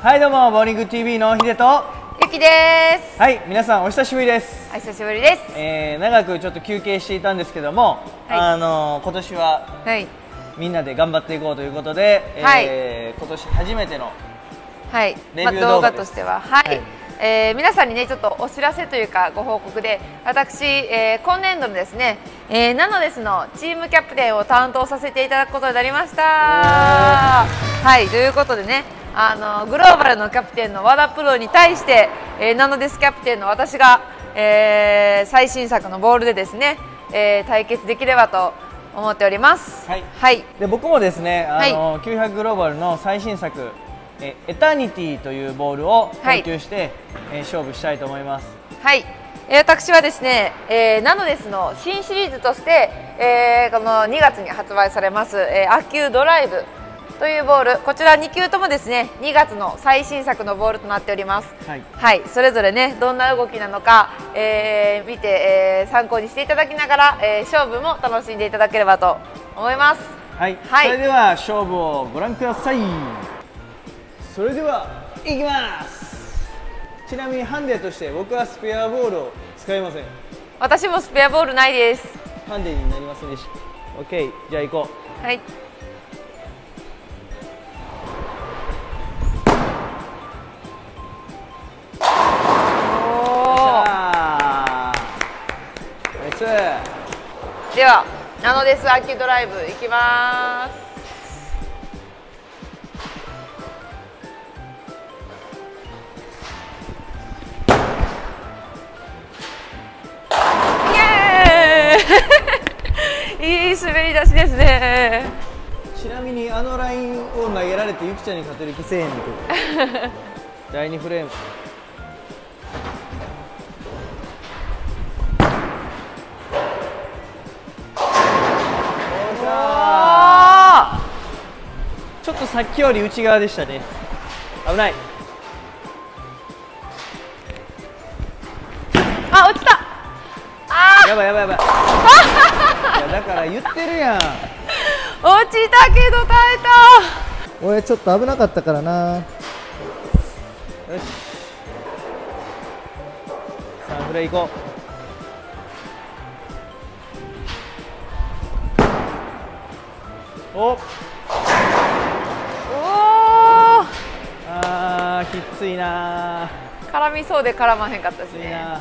はい、どうもボーリング TV のヒデとゆきです。 はい、皆さんお久しぶりです。 お久しぶりです。 長くちょっと休憩していたんですけども、今年はみんなで頑張っていこうということで、今年初めてのレビュー動画としては、皆さんにねちょっとお知らせというかご報告で、私、今年度のですね、ナノデスのチームキャプテンを担当させていただくことになりました。はい、ということでね、グローバルのキャプテンの和田プロに対して、ナノデスキャプテンの私が、最新作のボールでですね、対決できればと思っております。で僕もですね、900グローバルの最新作エタニティというボールを投球して、勝負したいと思います。はい、 私はですね、ナノデスの新シリーズとして、この2月に発売されます、アキュードライブというボール、こちら2球ともですね2月の最新作のボールとなっております。はい、それぞれねどんな動きなのか、見て、参考にしていただきながら、勝負も楽しんでいただければと思います。 はい、それでは勝負をご覧ください。それではいきます。ちなみにハンデとして僕はスペアボールを使いません。 私もスペアボールないです。 ハンデになりませんでした。 OK、 じゃあ行こう。はい、ではナノデスアキュードライブいきます。いい滑り出しですね。ちなみにあのラインを投げられてゆきちゃんに勝てる気せえへんねんけど第2フレーム、ちょっとさっきより内側でしたね。危ない。 あ、落ちた。 やばいやばいやばいいやだから言ってるやん。 落ちたけど耐えた。俺ちょっと危なかったからな。よし、さあフレー行こう。おあーきついな。 絡みそうで絡まへんかったですね。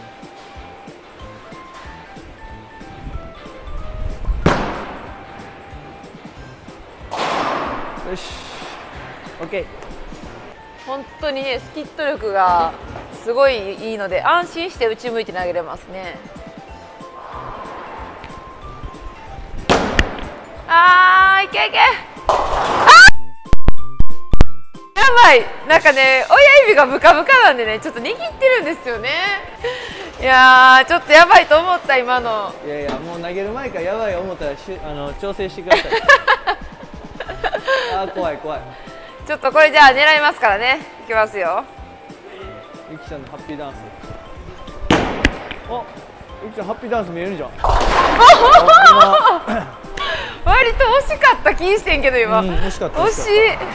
よし OK。 本当にねスキット力がすごいいいので安心して内向いて投げれますね。いけいけ。やばい、なんかね親指がブカブカなんでねちょっと握ってるんですよね。いやーちょっとやばいと思った今の。 いやいやもう投げる前からやばい思ったら調整してください怖い怖い。 ちょっとこれじゃあ狙いますからね。いきますよ。 ゆきちゃんのハッピーダンス。お、ゆきちゃんハッピーダンス見えるじゃん割と惜しかった気してんけど今、 惜しかった。 惜しい。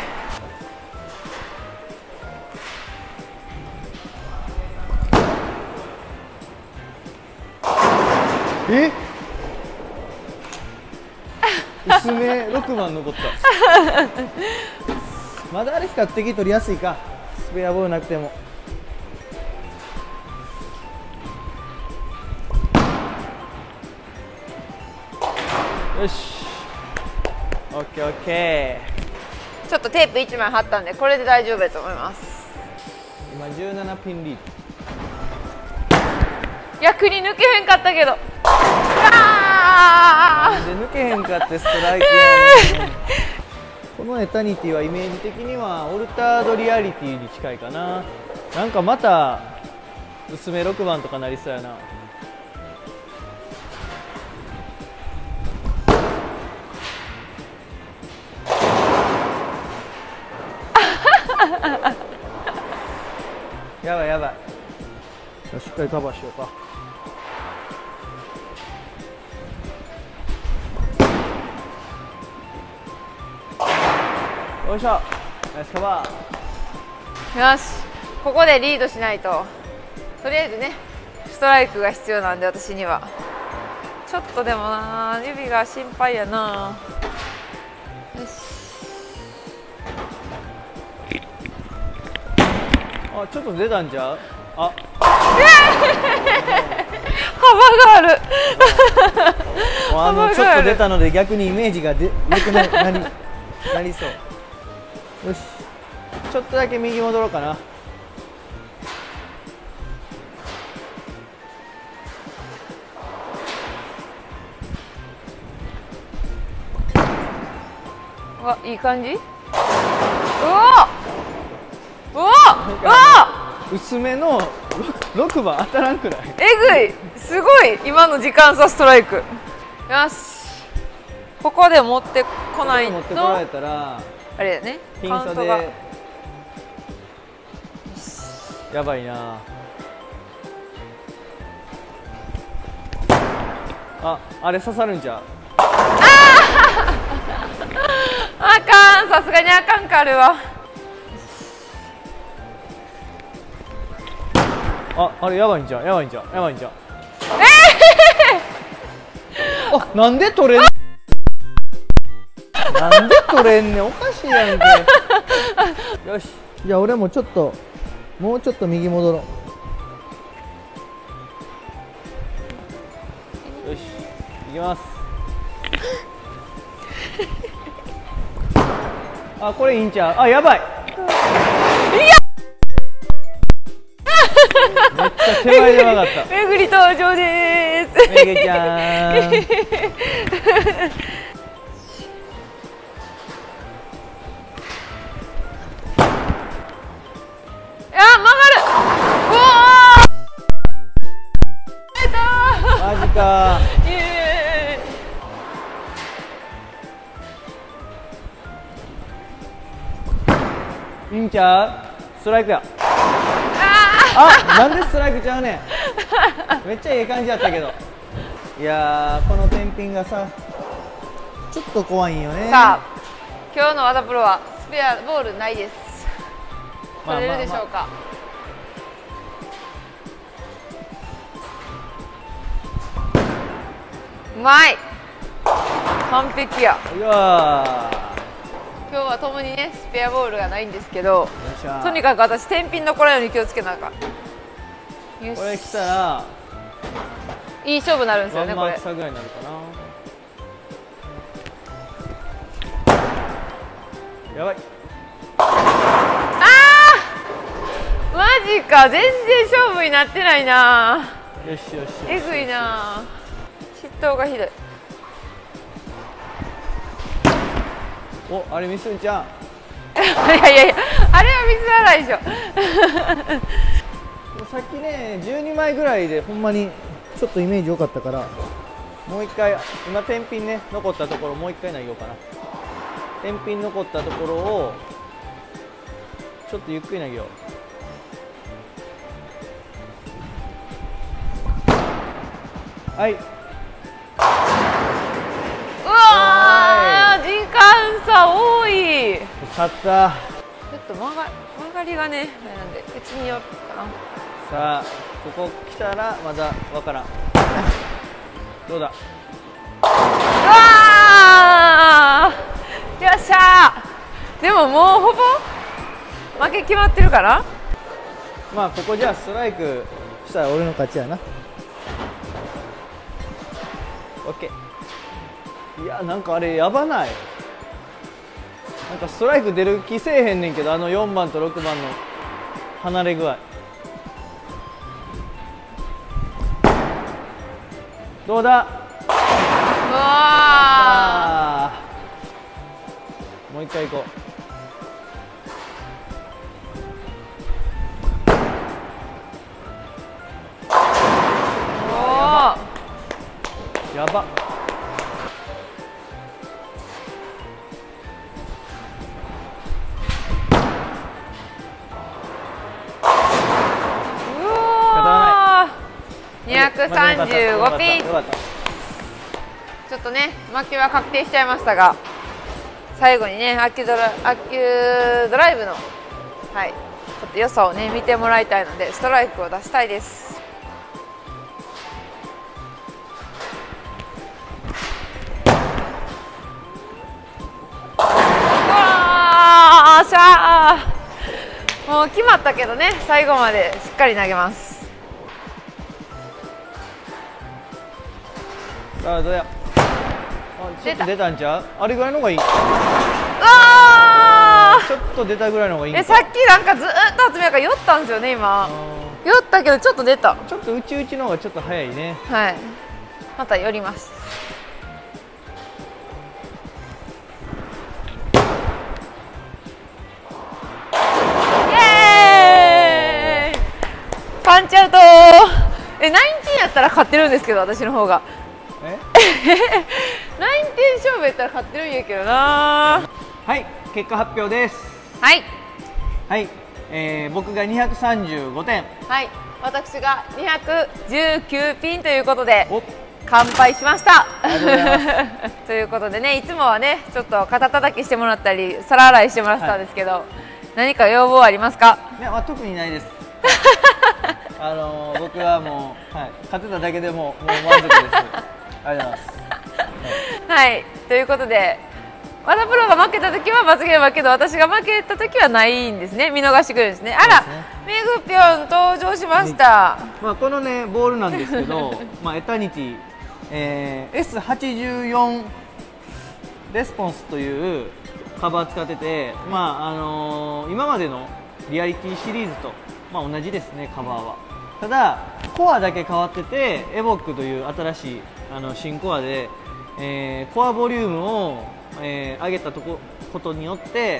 薄め6番残ったまだあれ比較的取りやすいか、スペアボールなくても。よし OKOK。 ちょっとテープ1枚貼ったんでこれで大丈夫だと思います。 今17ピンリード。 逆に抜けへんかったけど。 なんで抜けへんかってストライクやねんこのエタニティはイメージ的にはオルタードリアリティに近いかな。なんかまた薄め6番とかなりそうやな。やばいやばい。しっかりカバーしようか。よいしょ、ナイスカバー。 よし、ここでリードしないと。とりあえずねストライクが必要なんで、私にはちょっとでもな、指が心配やな。よし、 あ、ちょっと出たんちゃう。あ、 幅があるちょっと出たので逆にイメージが良くなりそう。よし、ちょっとだけ右戻ろうかな。 わ、いい感じ。うわうわうわ、 薄めの6番当たらんくらい。 えぐい、すごい今の時間差ストライク。よし、ここで持ってこないと。 持ってこられたらあれだね、 ピン差でやばいな。あれ刺さるんじゃ。 あかん、さすがにあかんかあるわ。 あれやばいんじゃん。あ、なんで取れんなんで取れんねん、おかしいやんけ。よし、じゃあ俺ももうちょっと右戻ろう。よし、いきます。あ、これいいんちゃう。あ、やばい。めっちゃ手前で分かった。 めぐり登場です。 めぐちゃん。 曲がる。うわー。 マジか。いいんちゃう。ストライクや。なんでストライクちゃうねん。めっちゃいい感じやったけど。いやー、この天品がさ、ちょっと怖いんよね。 さあ、今日の和田プロはスペアボールないです。取れるでしょうか。うまい。完璧や。 いやー。 今日はともにねスペアボールがないんですけど、とにかく私天品残らないように気をつけなあかん。 これ来たらいい勝負になるんですよね。これワンマーク差ぐらいになるかな。やばい。 マジか、全然勝負になってないな。 よしよし、 えぐいな。失投がひどい。 お、あれミスんちゃん。 いや、あれはミスらないでしょ。 さっきね、12枚ぐらいでほんまにちょっとイメージ良かったから、もう一回、今天品ね残ったところもう一回投げようかな。天品残ったところをちょっとゆっくり投げよう。はい。 うわー、時間差多い。 勝った。 ちょっと曲がりがね、なんでうちによるかな。 さあ、ここ来たらまだわからん。どうだ。 うわー、よっしゃー。でももうほぼ負け決まってるかな。 まあここじゃあストライクしたら俺の勝ちやな。オッケー。いや、なんかあれやばない。なんかストライク出る気せえへんねんけど、あの4番と6番の離れ具合。どうだ。 うわー、もう一回行こおう。やば。 235ピン。ちょっとね負けは確定しちゃいましたが、最後にねアッキュドライブの、はい、 ちょっと良さをね見てもらいたいのでストライクを出したいです。しゃー、もう決まったけどね、最後までしっかり投げます。 さあどうや、ちょっと出たんちゃう、あれぐらいの方がいい。ちょっと出たぐらいの方がいいんか。 さっきなんかずっと集めやから寄ったんですよね。今寄ったけどちょっと出た。 ちょっと内々の方がちょっと早いね。 はい、また寄ります。パンチアウトー。19やったら勝ってるんですけど、私の方が。19勝負やったら勝ってるんやけどな。 はい、結果発表です。 はい。 はい、僕が235点。 はい、私が219ピンということで。乾杯しました。 ありがとうございます。 ということでね、いつもはね、ちょっと肩叩きしてもらったり、皿洗いしてもらったんですけど。はい、何か要望ありますか？ いや、特にないです。僕はもう、はい、勝てただけでもう満足です。ありがとうございます。 はい、ということで和田プロが負けた時は罰ゲームだけど、私が負けた時はないんですね。見逃してくれるんですね。あら、めぐぴょん登場しました。 まあこのねボールなんですけど、まあエタニティ、S84 レスポンスというカバー使ってて、まあ今までのリアリティシリーズとまあ同じですね、カバーは。ただコアだけ変わってて、エボックという新しい新コアで、コアボリュームを、上げたことによって、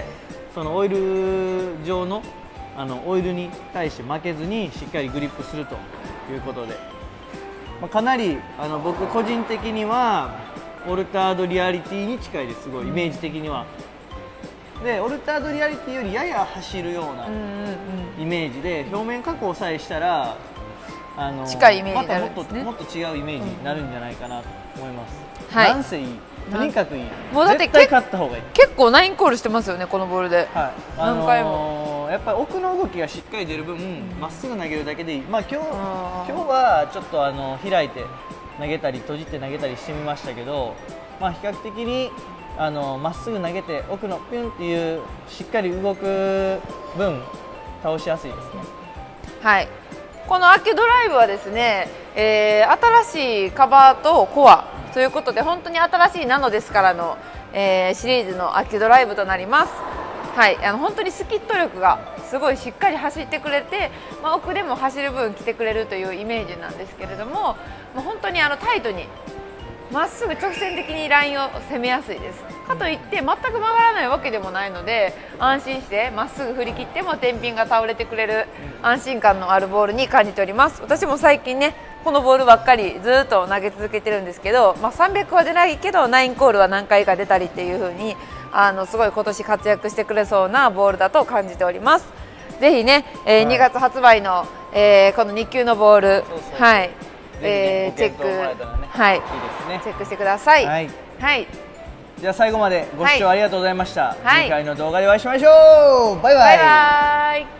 そのオイル状のオイルに対して負けずにしっかりグリップするということで、まあ、かなり僕個人的にはオルタードリアリティに近いです。すごいイメージ的には。でオルタードリアリティよりやや走るようなイメージで、表面加工さえしたら近いイメージになるんですね。 もっと違うイメージになるんじゃないかなと思います。 はい、 なんせいい、とにかくいい。 もうだって絶対勝った方がいい。 結構9コールしてますよね、このボールで。 はい、 何回も。 やっぱり奥の動きがしっかり出る分、まっすぐ投げるだけでいい。まあ今日はちょっと開いて投げたり閉じて投げたりしてみましたけど、まあ比較的にまっすぐ投げて奥のピュンっていうしっかり動く分倒しやすいですね。はい。 この秋ドライブはですね、新しいカバーとコアということで、本当に新しいナノですからの、シリーズの秋ドライブとなります。はい、本当にスキット力がすごいしっかり走ってくれて、まあ、奥でも走る分来てくれるというイメージなんですけれども、もう本当にタイトにまっすぐ直線的にラインを攻めやすいです。かといって全く曲がらないわけでもないので、安心してまっすぐ振り切っても天秤が倒れてくれる安心感のあるボールに感じております。私も最近ねこのボールばっかりずっと投げ続けてるんですけど、まあ、300は出ないけど9コールは何回か出たりっていう風にすごい今年活躍してくれそうなボールだと感じております。ぜひね、2月発売の、この2級のボール、はい、チェック、はい、いいですね、チェックしてください。はい、はい、 じゃあ最後までご視聴ありがとうございました。はい、次回の動画でお会いしましょう。バイバイ。 バイバイ。